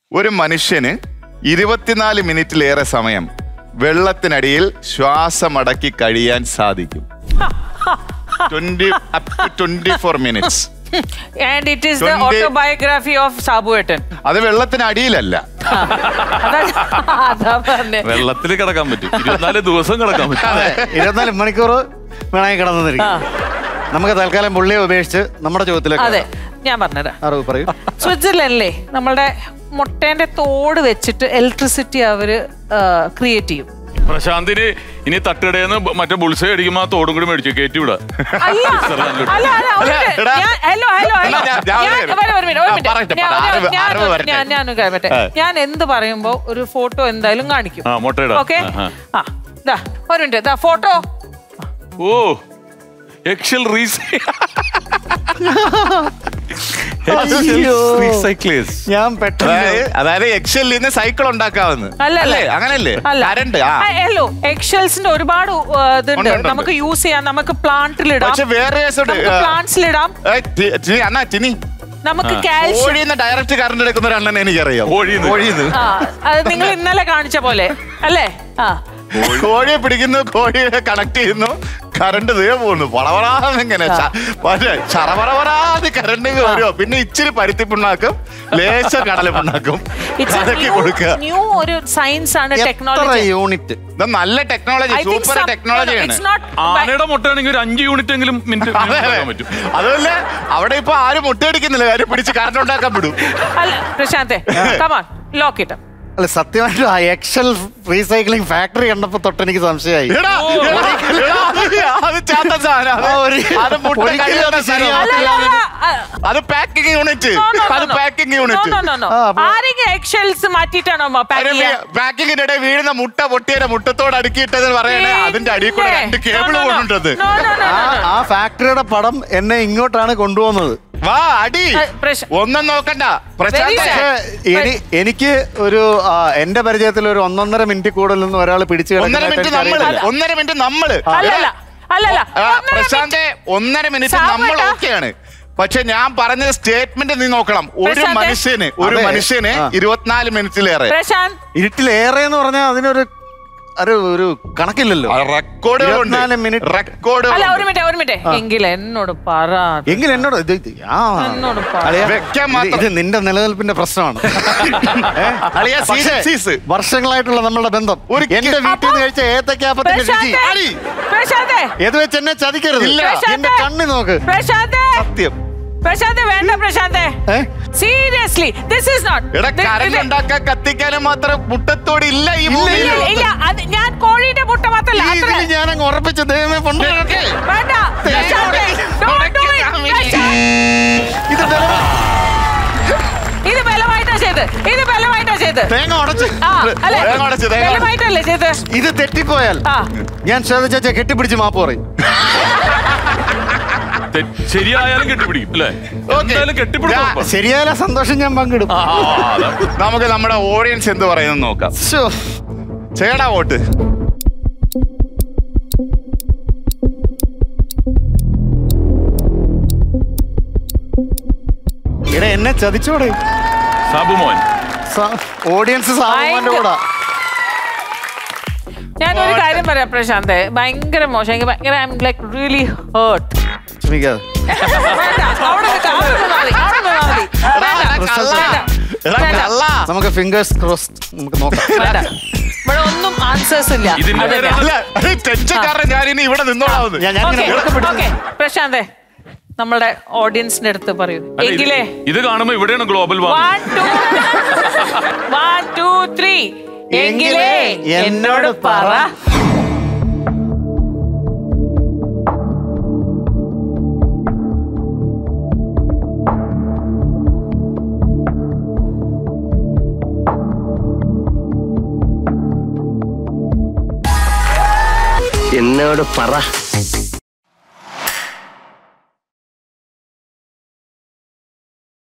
ഒരു മനുഷ്യന് 24 മിനിറ്റിലേറെ സമയം വെള്ളത്തിനടിയിൽ ശ്വാസമടക്കി കഴിയാൻ സാധിക്കും. 24 minutes. And it is the autobiography of Sabuetan. അത് വെള്ളത്തിനടിയിലല്ല, വെള്ളത്തിൽ കിടക്കാൻ പറ്റും. 24 ദിവസം കിടക്കാൻ പറ്റും. 24 മണിക്കൂർ വേണമെങ്കിൽ കിടന്നിരിക്കും. നമുക്ക് തൽക്കാലം പുള്ളിയെ ഉപേക്ഷിച്ച് നമ്മുടെ ചോദ്യത്തിലേക്ക്. അതെ, ഞാൻ പറഞ്ഞുതരാം. അറിവ് പറയൂ. സ്വിറ്റ്സർലൻഡിലെ നമ്മളുടെ മുട്ടേന്റെ തോട് വെച്ചിട്ട് ഇലക്ട്രിസിറ്റി അവര് ക്രിയേറ്റ് ചെയ്യും. പ്രശാന്തിന് ഇനി തട്ടിടേന്ന് മറ്റേ ബുൾസൈ അടിക്കുമ്പോ ആ തോടും കൂടി മേടിച്ചു കയറ്റി വിടാ. ഞാൻ എന്ത് പറയുമ്പോ ഒരു ഫോട്ടോ എന്തായാലും കാണിക്കും. ഓക്കെ, ഒരു മിനിറ്റ്, ഫോട്ടോ. ഓ, എക്സൽ ഞാൻ പെട്ടെന്ന്, അതായത് എക്സലിൽ നിന്ന് സൈക്കിൾ ഉണ്ടാക്കാവുന്ന അല്ലേ? അങ്ങനല്ലേ? എക്സൽസിന്റെ ഒരുപാട് ഇതുണ്ട്, നമുക്ക് യൂസ് ചെയ്യാം. നമുക്ക് പ്ലാന്റിലിടാം, വേറെ പ്ലാന്റ്സിലിടാം. നമുക്ക് ഡയറക്റ്റ് കറണ്ട് എടുക്കുന്ന ഒരു അണ്ണനെ എനിക്കറിയാം. അത് നിങ്ങൾ ഇന്നലെ കാണിച്ച പോലെ അല്ലേ? കോഴിയെ പിടിക്കുന്നു, കോഴിയെ കണക്ട് ചെയ്യുന്നു, കറണ്ട് ദേ പോകുന്നു. വളവളാന്നിങ്ങനെ ചറവറവറാതെ കറണ്ട് വരുമോ. പിന്നെ ഇച്ചിരി പരുത്തിപ്പിണ്ണാക്കും, ലേശ കടലപ്പിണ്ണാക്കും കൊടുക്കുക. ന്യൂ ഒരു സയൻസ് ആണ്, ടെക്നോളജി യൂണിറ്റ്. നല്ല ടെക്നോളജി, സൂപ്പർ ടെക്നോളജിയാണ്. ആനയുടെ മുട്ടയാണെങ്കിൽ ഒരു 5 യൂണിറ്റ് എങ്കിലും പറ്റും. അതുപോലെ അവിടെ ഇപ്പൊ ആരും മുട്ടയടിക്കുന്നില്ല, കാര്യം പിടിച്ച് കറണ്ട് ഉണ്ടാക്കാൻ വിടും. അല്ല പ്രശാന്തേ, കമാൺ ലോക്ക് ഇട്ട്. അല്ല, സത്യമായിട്ടും ആ എക്സൽ റീസൈക്ലിംഗ് ഫാക്ടറി കണ്ടപ്പോ തൊട്ട് എനിക്ക് സംശയമായി. അത് പാക്കിംഗ് യൂണിറ്റ്, പാക്കിങ്ങിനിടെ വീഴുന്ന മുട്ട പൊട്ടിയുടെ മുട്ടത്തോട് അടുക്കിയിട്ടത് പറയണേ. അതിന്റെ അടിയിൽ കൂടെ 2 കേബിൾ കൊണ്ടുണ്ടത്. ആ ഫാക്ടറിയുടെ പടം എന്നെ ഇങ്ങോട്ടാണ് കൊണ്ടുപോകുന്നത്. വാ അടി, ഒന്നും നോക്കണ്ട. എനിക്ക് ഒരു എന്റെ പരിചയത്തിൽ ഒരു 1.5 മിനിറ്റ് കൂടുതൽ നിന്ന് ഒരാൾ പിടിച്ചു. 1.5 മിനിറ്റ് നമ്മള് പ്രശാന്തെ, 1.5 മിനിറ്റ് നമ്മൾ ഓക്കെയാണ്. പക്ഷെ ഞാൻ പറഞ്ഞ സ്റ്റേറ്റ്മെന്റ് നീ നോക്കണം. ഒരു മനുഷ്യന് 24 മിനിറ്റിലേറെ. ഇരുട്ടിലേറെ എന്ന് പറഞ്ഞാൽ അതിനൊരു ഒരു കണക്കില്ലല്ലോ. റെക്കോർഡ് എങ്കിൽ എന്നോട് പറ. എങ്കിൽ എന്നോട് ഇത് നിന്റെ നിലനിൽപ്പിന്റെ പ്രശ്നമാണ്. വർഷങ്ങളായിട്ടുള്ള നമ്മളുടെ ബന്ധം. എന്റെ വീട്ടിൽ നിന്ന് കഴിച്ച ഏത്തക്കാപ്പത്തിന്റെ രുചി ഏത് വെച്ച് എന്നെ ചതിക്കരുത്. എന്റെ കണ്ണി നോക്ക്. സത്യം പ്രശാന്ത്, വേണ്ട Prashant, seriously this is not. Current ഉണ്ടാക്കാൻ കത്തിക്കാനും മാത്രം മുട്ടത്തോട് ഇല്ല ഈ ഭൂമിയിൽ. ഞാൻ കോഴിയുടെ മുട്ട മാത്രമല്ല, ഞാൻ അങ്ങ് ഉറപ്പിച്ച ദൈവമേ കൊണ്ട് ഇത് ബലമായിട്ടാ ചെയ്ത്, ഇത് ബലമായിട്ടാ ചെയ്ത്. തേങ്ങ ബലമായിട്ടല്ലേ ചെയ്ത്. ഇത് തെറ്റിപ്പോയാൽ ഞാൻ ശ്രദ്ധിച്ച കെട്ടിപ്പിടിച്ച് മാപ്പ് പറയും. ശരിയായാലും കെട്ടിപ്പിടിക്കും അല്ലേ? ശരിയായ സന്തോഷം ഞാൻ പങ്കിടും. നമുക്ക് നമ്മുടെ ഓഡിയൻസ് എന്ത് പറയുന്നത് നോക്കാം. ചേടാ വോട്ട്. ഇവിടെ എന്നെ ചതിച്ചോടെ സാബുമോൻ. ഓഡിയൻസ് സാബുമോന്റെ കൂടെ. ഞാനൊരു കാര്യം പറയാം പ്രശാന്ത്, ഭയങ്കര മോശം. ഭയങ്കര I'm like really hurt. നമുക്ക് ഫിംഗേഴ്സ് ക്രോസ്ഡ് നമുക്ക് നോക്കാം. ഇവിടെ ഒന്നും ആൻസേഴ്സ് ഇല്ല. പ്രശാന്തേ, നമ്മളുടെ ഓഡിയൻസിന്റെ അടുത്ത് പറയൂ. എങ്കിലേ ഇത് കാണുമ്പോ ഇവിടെയാണ് ഗ്ലോബൽ 1 2 3 എങ്കിലേ എന്നോട് പറ. എന്നോട് പറ.